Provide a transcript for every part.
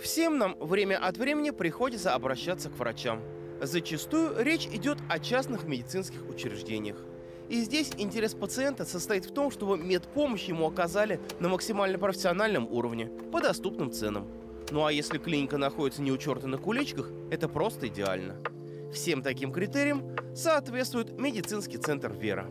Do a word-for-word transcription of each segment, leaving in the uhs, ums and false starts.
Всем нам время от времени приходится обращаться к врачам. Зачастую речь идет о частных медицинских учреждениях. И здесь интерес пациента состоит в том, чтобы медпомощь ему оказали на максимально профессиональном уровне, по доступным ценам. Ну а если клиника находится не у черта на куличках, это просто идеально. Всем таким критериям соответствует медицинский центр «Вера».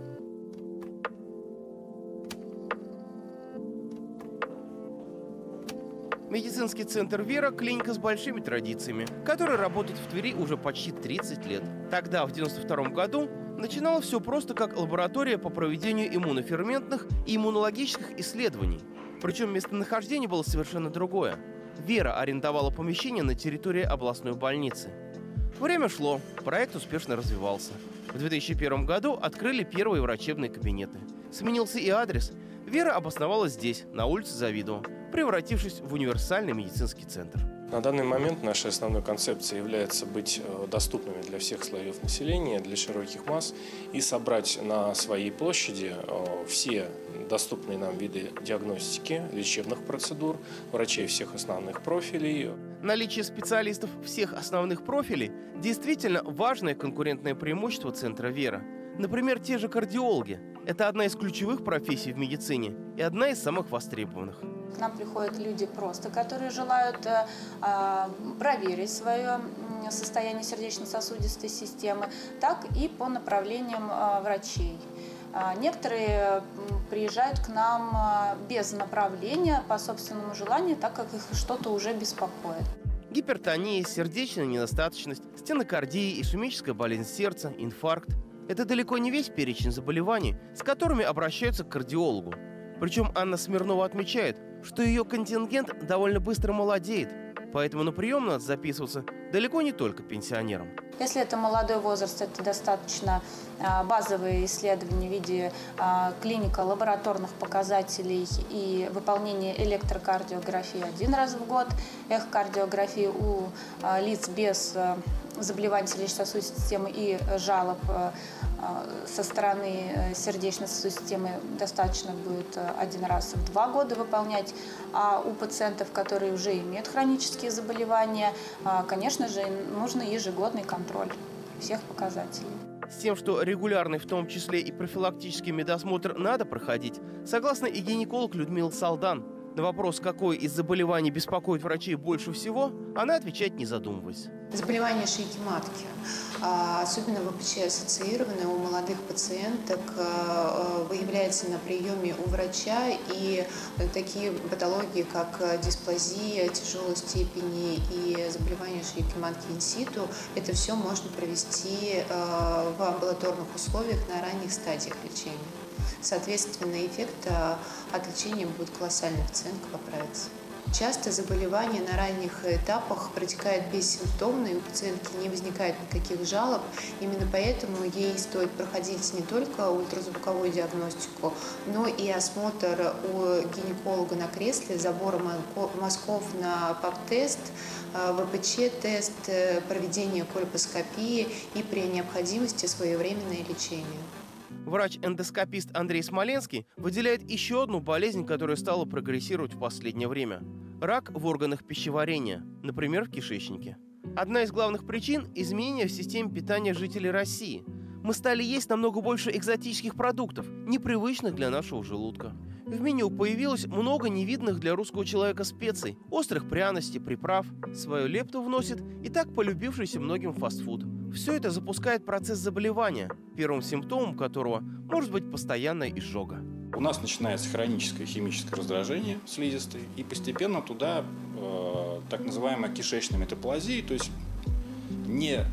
Медицинский центр «Вера» – клиника с большими традициями, которая работает в Твери уже почти тридцать лет. Тогда, в девяносто втором году, начиналось все просто как лаборатория по проведению иммуноферментных и иммунологических исследований. Причем местонахождение было совершенно другое. «Вера» арендовала помещение на территории областной больницы. Время шло, проект успешно развивался. В две тысячи первом году открыли первые врачебные кабинеты. Сменился и адрес. «Вера» обосновалась здесь, на улице Завидово, превратившись в универсальный медицинский центр. На данный момент нашей основной концепцией является быть доступными для всех слоев населения, для широких масс и собрать на своей площади все доступные нам виды диагностики, лечебных процедур, врачей всех основных профилей. Наличие специалистов всех основных профилей действительно важное конкурентное преимущество центра «Вера». Например, те же кардиологи. Это одна из ключевых профессий в медицине и одна из самых востребованных. К нам приходят люди просто, которые желают э, проверить свое состояние сердечно-сосудистой системы, так и по направлениям э, врачей. Э, некоторые приезжают к нам э, без направления, по собственному желанию, так как их что-то уже беспокоит. Гипертония, сердечная недостаточность, стенокардия, ишемическая болезнь сердца, инфаркт – это далеко не весь перечень заболеваний, с которыми обращаются к кардиологу. Причем Анна Смирнова отмечает, что ее контингент довольно быстро молодеет, поэтому на прием надо записываться далеко не только пенсионерам. Если это молодой возраст, это достаточно базовые исследования в виде клиника лабораторных показателей и выполнения электрокардиографии один раз в год, эхокардиографии у лиц без заболеваний сердечно-сосудистой системы и жалоб со стороны сердечно-сосудистой системы достаточно будет один раз в два года выполнять. А у пациентов, которые уже имеют хронические заболевания, конечно же, нужен ежегодный контроль всех показателей. С тем, что регулярный, в том числе и профилактический медосмотр надо проходить, согласна и гинеколог Людмила Салдан. На вопрос, какое из заболеваний беспокоит врачей больше всего, она отвечает, не задумываясь. Заболевания шейки матки, особенно ВПЧ-ассоциированные у молодых пациенток, выявляется на приеме у врача, и такие патологии, как дисплазия тяжелой степени и заболевания шейки матки инситу, это все можно провести в амбулаторных условиях на ранних стадиях лечения. Соответственно, эффект от лечения будет колоссальный, пациентка поправится. Часто заболевание на ранних этапах протекает бессимптомно, и у пациентки не возникает никаких жалоб. Именно поэтому ей стоит проходить не только ультразвуковую диагностику, но и осмотр у гинеколога на кресле, забор мазков на пап-тест, ВПЧ-тест, проведение кольпоскопии и при необходимости своевременное лечение. Врач-эндоскопист Андрей Смоленский выделяет еще одну болезнь, которая стала прогрессировать в последнее время – рак в органах пищеварения, например, в кишечнике. Одна из главных причин – изменения в системе питания жителей России. Мы стали есть намного больше экзотических продуктов, непривычных для нашего желудка. В меню появилось много невиданных для русского человека специй, острых пряностей, приправ. Свою лепту вносит и так полюбившийся многим фастфуд. Все это запускает процесс заболевания, первым симптомом которого может быть постоянная изжога. У нас начинается хроническое химическое раздражение слизистой, и постепенно туда э, так называемая кишечная метаплазия, то есть не,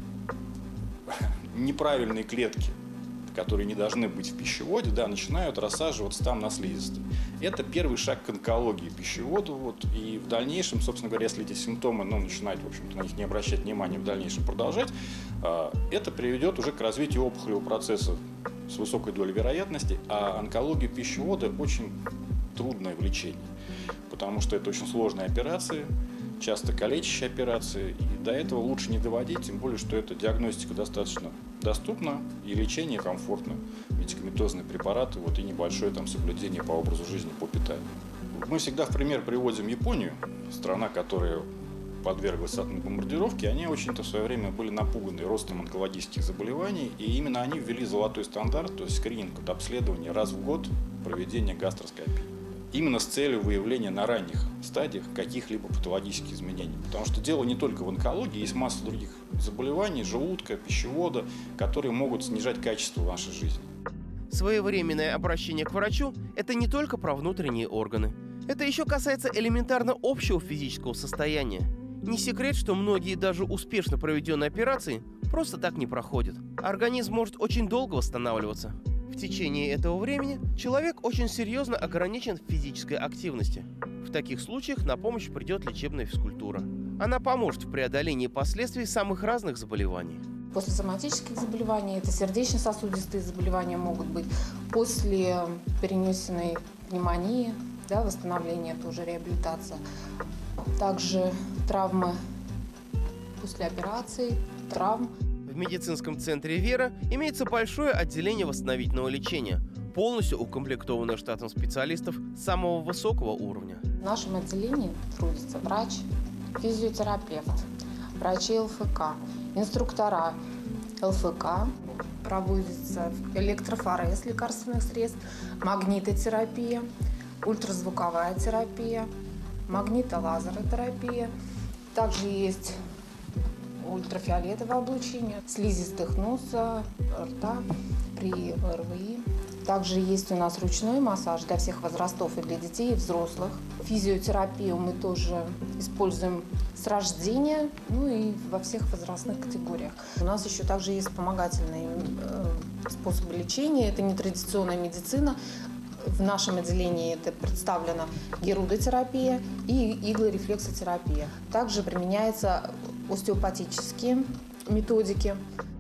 неправильные клетки, которые не должны быть в пищеводе, да, начинают рассаживаться там на слизистой. Это первый шаг к онкологии пищевода. Вот, и в дальнейшем, собственно говоря, если эти симптомы ну, начинают, в общем-то, на них не обращать внимания, в дальнейшем продолжать, э, это приведет уже к развитию опухолевого процесса с высокой долей вероятности, а онкология пищевода очень трудное в лечении, потому что это очень сложные операции, часто калечащие операции, и до этого лучше не доводить, тем более, что эта диагностика достаточно доступна и лечение комфортно, медикаментозные препараты, вот, и небольшое там соблюдение по образу жизни, по питанию. Мы всегда в пример приводим Японию, страна, которая подверглась атомной бомбардировке, они очень-то в свое время были напуганы ростом онкологических заболеваний, и именно они ввели золотой стандарт, то есть скрининг, это обследование раз в год проведения гастроскопии. Именно с целью выявления на ранних стадиях каких-либо патологических изменений. Потому что дело не только в онкологии, есть масса других заболеваний, желудка, пищевода, которые могут снижать качество нашей жизни. Своевременное обращение к врачу – это не только про внутренние органы. Это еще касается элементарно общего физического состояния. Не секрет, что многие даже успешно проведенные операции просто так не проходят. Организм может очень долго восстанавливаться. В течение этого времени человек очень серьезно ограничен в физической активности. В таких случаях на помощь придет лечебная физкультура. Она поможет в преодолении последствий самых разных заболеваний. После соматических заболеваний, это сердечно-сосудистые заболевания могут быть, после перенесенной пневмонии, да, восстановление, тоже реабилитация. Также травмы после операций, травм. В медицинском центре «Вера» имеется большое отделение восстановительного лечения, полностью укомплектованное штатом специалистов самого высокого уровня. В нашем отделении трудится врач, физиотерапевт, врачи эл эф ка, инструктора эл эф ка, проводится электрофорез лекарственных средств, магнитотерапия, ультразвуковая терапия, магнитолазеротерапия. Также есть ультрафиолетовое облучение, слизистых носа, рта при о эр вэ и. Также есть у нас ручной массаж для всех возрастов, и для детей, и взрослых. Физиотерапию мы тоже используем с рождения, ну и во всех возрастных категориях. У нас еще также есть вспомогательные э, способы лечения, это нетрадиционная медицина. В нашем отделении это представлена герудотерапия и иглорефлексотерапия. Также применяются остеопатические методики.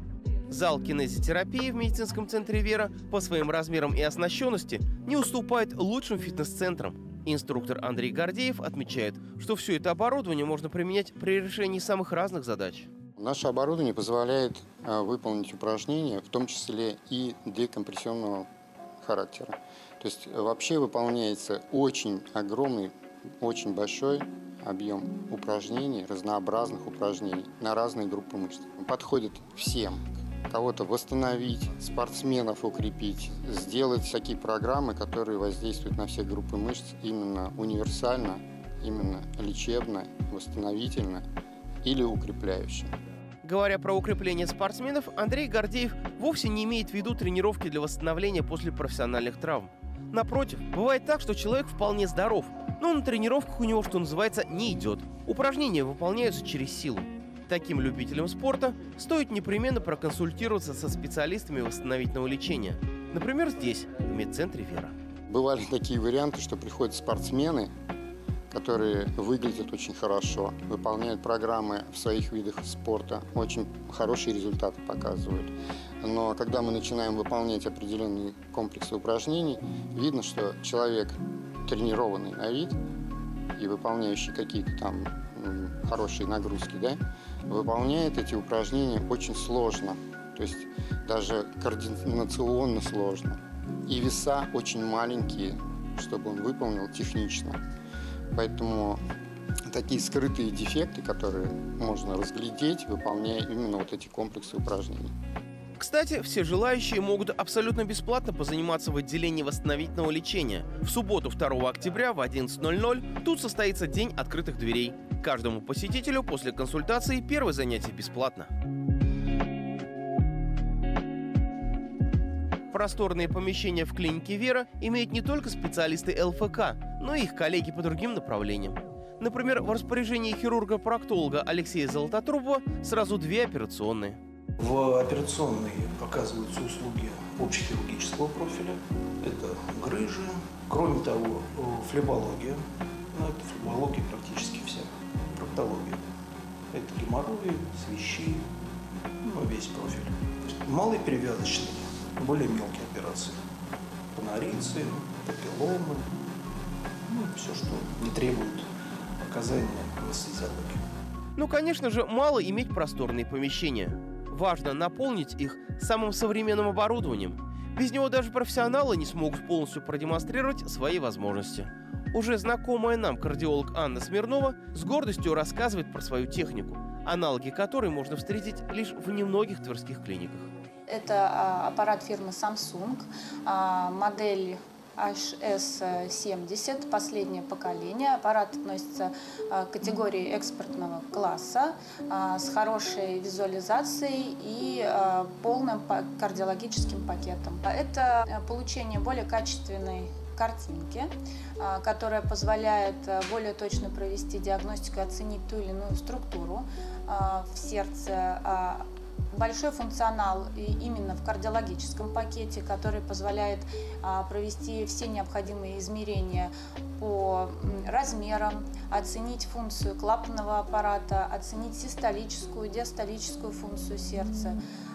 Зал кинезитерапии в медицинском центре «Вера» по своим размерам и оснащенности не уступает лучшим фитнес-центрам. Инструктор Андрей Гордеев отмечает, что все это оборудование можно применять при решении самых разных задач. Наше оборудование позволяет выполнить упражнения, в том числе и декомпрессионного характера. То есть вообще выполняется очень огромный, очень большой объем упражнений, разнообразных упражнений на разные группы мышц. Подходит всем. Кого-то восстановить, спортсменов укрепить, сделать всякие программы, которые воздействуют на все группы мышц именно универсально, именно лечебно, восстановительно или укрепляюще. Говоря про укрепление спортсменов, Андрей Гордеев вовсе не имеет в виду тренировки для восстановления после профессиональных травм. Напротив, бывает так, что человек вполне здоров, но на тренировках у него, что называется, не идет. Упражнения выполняются через силу. Таким любителям спорта стоит непременно проконсультироваться со специалистами восстановительного лечения. Например, здесь, в медцентре «Вера». Бывали такие варианты, что приходят спортсмены, которые выглядят очень хорошо, выполняют программы в своих видах спорта, очень хорошие результаты показывают. Но когда мы начинаем выполнять определенные комплексы упражнений, видно, что человек тренированный на вид и выполняющий какие-то там хорошие нагрузки, да, выполняет эти упражнения очень сложно, то есть даже координационно сложно. И веса очень маленькие, чтобы он выполнил технично. Поэтому такие скрытые дефекты, которые можно разглядеть, выполняя именно вот эти комплексы упражнений. Кстати, все желающие могут абсолютно бесплатно позаниматься в отделении восстановительного лечения. В субботу, второго октября в одиннадцать ноль ноль тут состоится день открытых дверей. Каждому посетителю после консультации первое занятие бесплатно. Просторные помещения в клинике «Вера» имеют не только специалисты эл эф ка, но и их коллеги по другим направлениям. Например, в распоряжении хирурга-проктолога Алексея Золототрубова сразу две операционные. В операционной оказываются услуги общехирургического профиля. Это грыжи. Кроме того, флебология. Ну, это флебология практически вся. Проктология. Это геморрои, свищи, ну, весь профиль. Малые перевязочные, более мелкие операции. Панорицы, папилломы. Ну, все, что не требует оказания анестезиологии. Ну, конечно же, мало иметь просторные помещения. Важно наполнить их самым современным оборудованием. Без него даже профессионалы не смогут полностью продемонстрировать свои возможности. Уже знакомая нам кардиолог Анна Смирнова с гордостью рассказывает про свою технику, аналоги которой можно встретить лишь в немногих тверских клиниках. Это аппарат фирмы Samsung, модель эйч эс семьдесят, последнее поколение. Аппарат относится к категории экспортного класса с хорошей визуализацией и полным кардиологическим пакетом. Это получение более качественной картинки, которая позволяет более точно провести диагностику и оценить ту или иную структуру в сердце. Большой функционал именно в кардиологическом пакете, который позволяет провести все необходимые измерения по размерам, оценить функцию клапанного аппарата, оценить систолическую, диастолическую функцию сердца,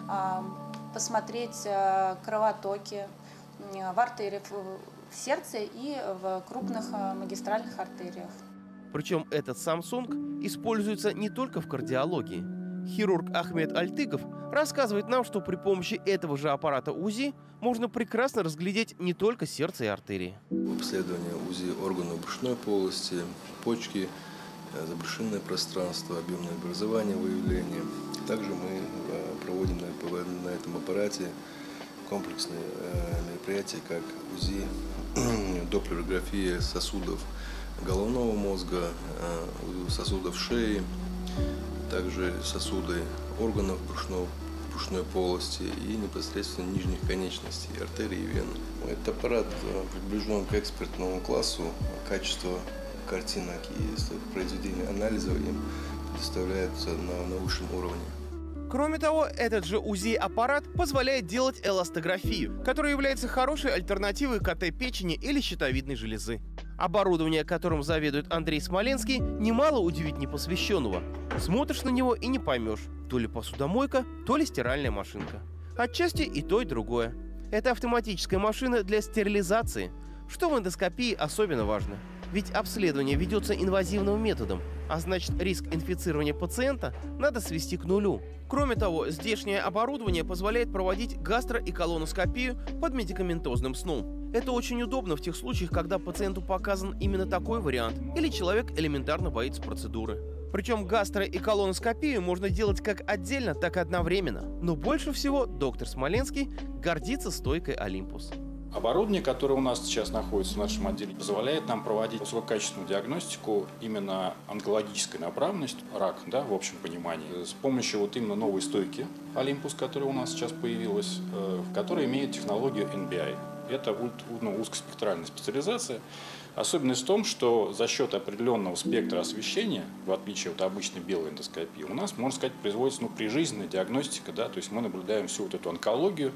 посмотреть кровотоки в артериях, в сердце и в крупных магистральных артериях. Причем этот Samsung используется не только в кардиологии. Хирург Ахмед Альтыков рассказывает нам, что при помощи этого же аппарата УЗИ можно прекрасно разглядеть не только сердце и артерии. Обследование УЗИ органов брюшной полости, почки, забрюшинное пространство, объемное образование, выявление. Также мы проводим на этом аппарате комплексные мероприятия, как УЗИ, доплерография сосудов головного мозга, сосудов шеи, также сосуды органов брюшной, брюшной полости и непосредственно нижних конечностей, артерий и вен. Этот аппарат приближен к экспертному классу. Качество картинок и произведения анализов им предоставляется на, на высшем уровне. Кроме того, этот же УЗИ-аппарат позволяет делать эластографию, которая является хорошей альтернативой КТ печени или щитовидной железы. Оборудование, которым заведует Андрей Смоленский, немало удивит непосвященного. Смотришь на него и не поймешь, то ли посудомойка, то ли стиральная машинка. Отчасти и то, и другое. Это автоматическая машина для стерилизации, что в эндоскопии особенно важно. Ведь обследование ведется инвазивным методом, а значит, риск инфицирования пациента надо свести к нулю. Кроме того, здешнее оборудование позволяет проводить гастро- и колоноскопию под медикаментозным сном. Это очень удобно в тех случаях, когда пациенту показан именно такой вариант, или человек элементарно боится процедуры. Причем гастро- и колоноскопию можно делать как отдельно, так и одновременно. Но больше всего доктор Смоленский гордится стойкой Олимпус. Оборудование, которое у нас сейчас находится в нашем отделе, позволяет нам проводить высококачественную диагностику именно онкологической направленности, рак, да, в общем понимании, с помощью вот именно новой стойки Olympus, которая у нас сейчас появилась, в которой имеет технологию эн би ай. Это ну, узкоспектральная специализация. Особенность в том, что за счет определенного спектра освещения, в отличие от обычной белой эндоскопии, у нас, можно сказать, производится ну, прижизненная диагностика, да, то есть мы наблюдаем всю вот эту онкологию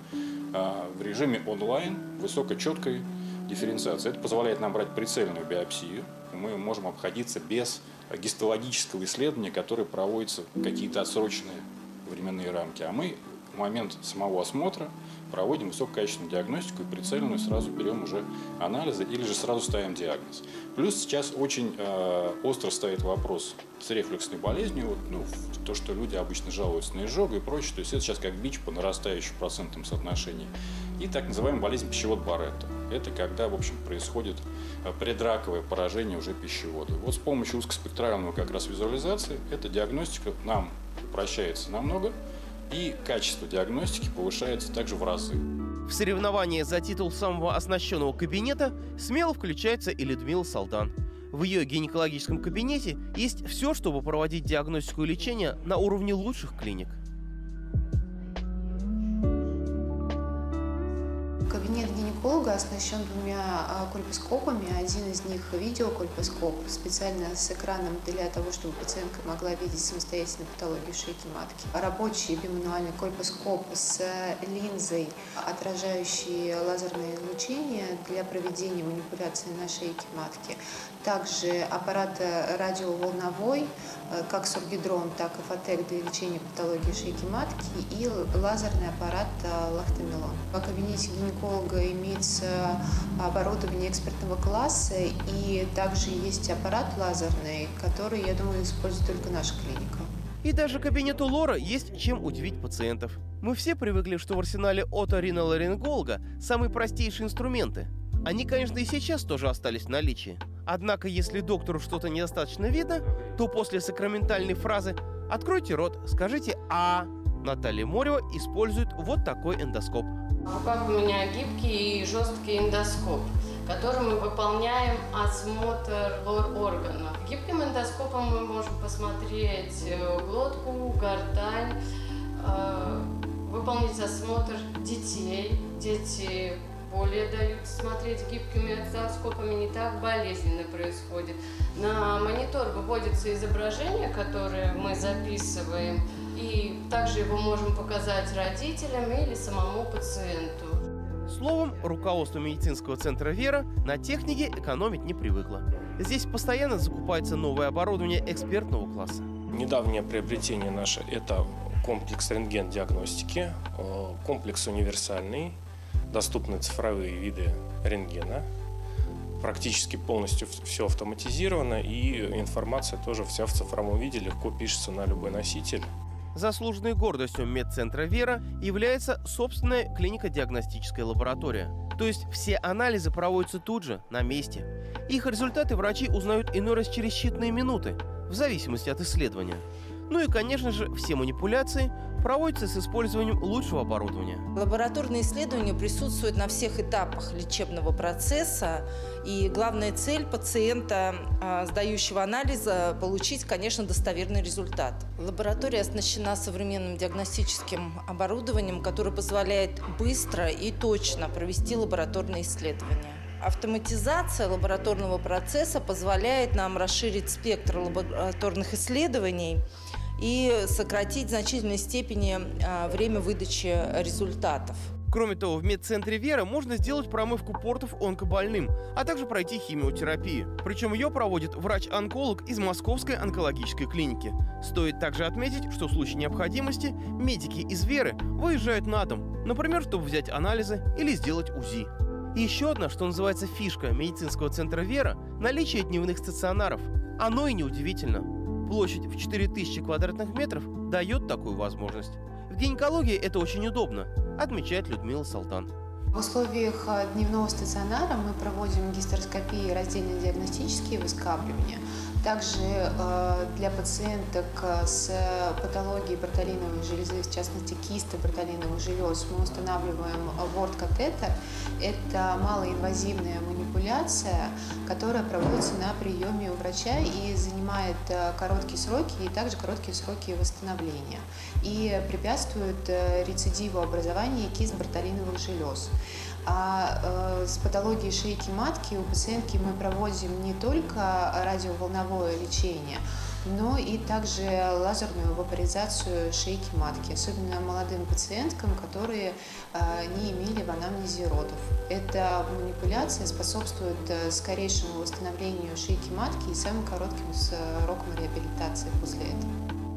а, в режиме онлайн, высокочеткой дифференциации. Это позволяет нам брать прицельную биопсию. Мы можем обходиться без гистологического исследования, которое проводится в какие-то отсроченные временные рамки. А мы в момент самого осмотра проводим высококачественную диагностику и прицельную сразу берем уже анализы или же сразу ставим диагноз. Плюс сейчас очень э, остро стоит вопрос с рефлюксной болезнью, вот, ну, то, что люди обычно жалуются на изжогу и прочее, то есть это сейчас как бич по нарастающему процентному соотношению. И так называемая болезнь пищевода Барретта. Это когда, в общем, происходит предраковое поражение уже пищевода. Вот с помощью узкоспектрального как раз визуализации эта диагностика нам упрощается намного, и качество диагностики повышается также в разы. В соревновании за титул самого оснащенного кабинета смело включается и Людмила Салдан. В ее гинекологическом кабинете есть все, чтобы проводить диагностику и лечение на уровне лучших клиник. Кабинет гинеколога оснащен двумя кольпоскопами. Один из них видеокольпоскоп, специально с экраном для того, чтобы пациентка могла видеть самостоятельно патологию шейки матки. Рабочий бимануальный кольпоскоп с линзой, отражающей лазерное излучение для проведения манипуляции на шейке матки. Также аппарат радиоволновой, как Сургидрон, так и Фотек для лечения патологии шейки матки, и лазерный аппарат Лахтамилон. В кабинете гинеколога имеется оборудование экспертного класса, и также есть аппарат лазерный, который, я думаю, использует только наша клиника. И даже кабинету лора есть чем удивить пациентов. Мы все привыкли, что в арсенале оториноларинголога самые простейшие инструменты. Они, конечно, и сейчас тоже остались в наличии. Однако, если доктору что-то недостаточно видно, то после сакраментальной фразы «Откройте рот, скажите «А», Наталья Морева использует вот такой эндоскоп. В руках у меня гибкий и жесткий эндоскоп, которым мы выполняем осмотр лор-органов. Гибким эндоскопом мы можем посмотреть глотку, гортань, выполнить осмотр детей. Дети более дают смотреть гибкими эндоскопами, не так болезненно происходит. На монитор выводится изображение, которое мы записываем, и также его можем показать родителям или самому пациенту. Словом, руководство медицинского центра «Вера» на технике экономить не привыкло. Здесь постоянно закупается новое оборудование экспертного класса. Недавнее приобретение наше – это комплекс рентген-диагностики, комплекс универсальный, доступны цифровые виды рентгена. Практически полностью все автоматизировано, и информация тоже вся в цифровом виде, легко пишется на любой носитель. Заслуженной гордостью медцентра «Вера» является собственная клинико-диагностическая лаборатория. То есть все анализы проводятся тут же, на месте. Их результаты врачи узнают иной раз через считанные минуты, в зависимости от исследования. Ну и, конечно же, все манипуляции проводятся с использованием лучшего оборудования. Лабораторные исследования присутствуют на всех этапах лечебного процесса. И главная цель пациента, сдающего анализа, получить, конечно, достоверный результат. Лаборатория оснащена современным диагностическим оборудованием, которое позволяет быстро и точно провести лабораторные исследования. Автоматизация лабораторного процесса позволяет нам расширить спектр лабораторных исследований и сократить в значительной степени время выдачи результатов. Кроме того, в медцентре «Вера» можно сделать промывку портов онкобольным, а также пройти химиотерапию. Причем ее проводит врач-онколог из Московской онкологической клиники. Стоит также отметить, что в случае необходимости медики из «Веры» выезжают на дом, например, чтобы взять анализы или сделать УЗИ. И еще одна, что называется, фишка медицинского центра «Вера» – наличие дневных стационаров. Оно и неудивительно. Площадь в четыре тысячи квадратных метров дает такую возможность. В гинекологии это очень удобно, отмечает Людмила Салтан. В условиях дневного стационара мы проводим гистероскопии и раздельно-диагностические выскабливания. Также э, для пациенток с патологией бартолиновой железы, в частности кисты бартолиновых желез, мы устанавливаем борт-катетер. Это малоинвазивная манипуляция, которая проводится на приеме у врача и занимает короткие сроки, и также короткие сроки восстановления. И препятствует рецидиву образования кист бартолиновых желез. А э, с патологией шейки матки у пациентки мы проводим не только радиоволновое лечение, но и также лазерную вапоризацию шейки матки, особенно молодым пациенткам, которые э, не имели в анамнезе родов. Эта манипуляция способствует скорейшему восстановлению шейки матки и самым коротким сроком реабилитации после этого.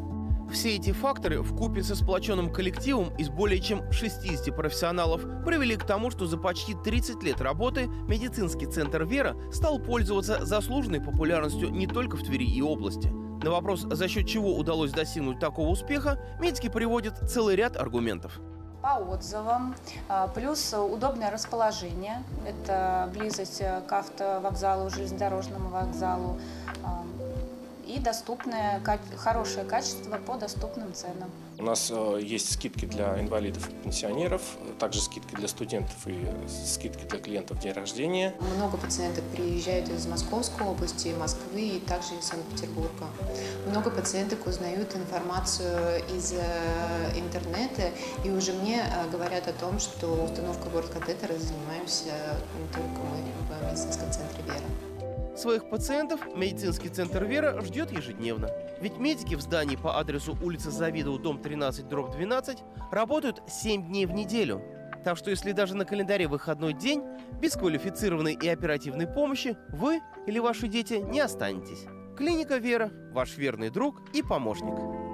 Все эти факторы вкупе со сплоченным коллективом из более чем шестидесяти профессионалов привели к тому, что за почти тридцать лет работы медицинский центр «Вера» стал пользоваться заслуженной популярностью не только в Твери и области. На вопрос, за счет чего удалось достигнуть такого успеха, медики приводят целый ряд аргументов. По отзывам, плюс удобное расположение, это близость к автовокзалу, железнодорожному вокзалу, и доступное, хорошее качество по доступным ценам. У нас э, есть скидки для инвалидов и пенсионеров, также скидки для студентов и скидки для клиентов день рождения. Много пациенток приезжают из Московской области, Москвы и также из Санкт-Петербурга. Много пациенток узнают информацию из э, интернета, и уже мне э, говорят о том, что установкой борт-катетера занимаемся не только мы в медицинском центре «Вера». Своих пациентов медицинский центр «Вера» ждет ежедневно. Ведь медики в здании по адресу улица Завидово, дом тринадцать, дробь двенадцать, работают семь дней в неделю. Так что если даже на календаре выходной день, без квалифицированной и оперативной помощи вы или ваши дети не останетесь. Клиника «Вера» – ваш верный друг и помощник.